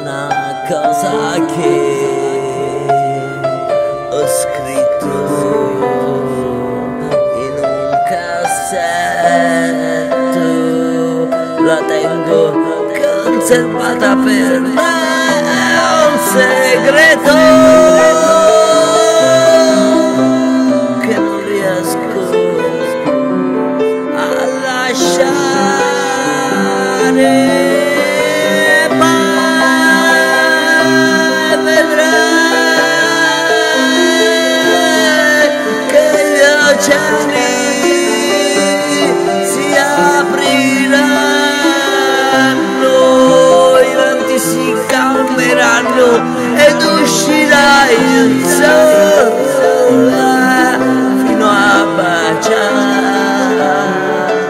una cosa che ho scritto in un cassetto, la tengo conservata per me, è un segreto che non riesco a lasciare. Poi vedrai che gli oceani si apriranno, i venti si calmeranno ed uscirà il sole fino a baciare.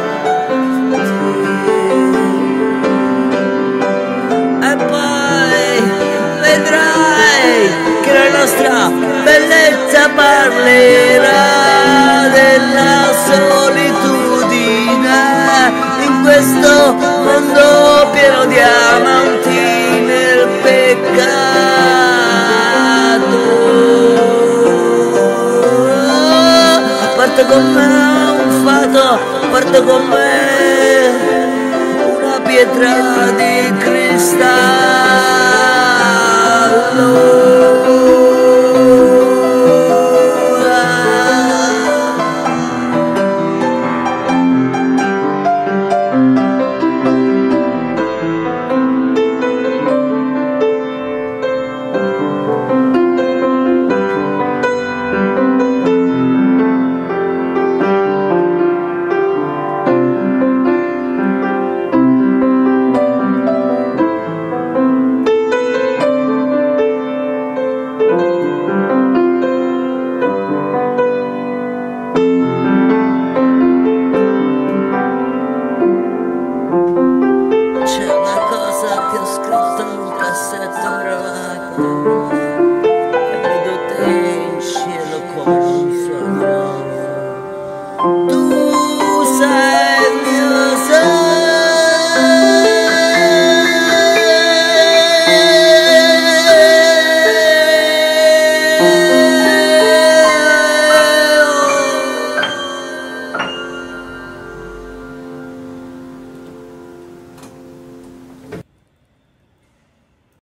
E poi vedrai che la nostra bellezza parlerà della solitudine in questo mondo pieno di amanti nel peccato. Porta con me un fato, porta con me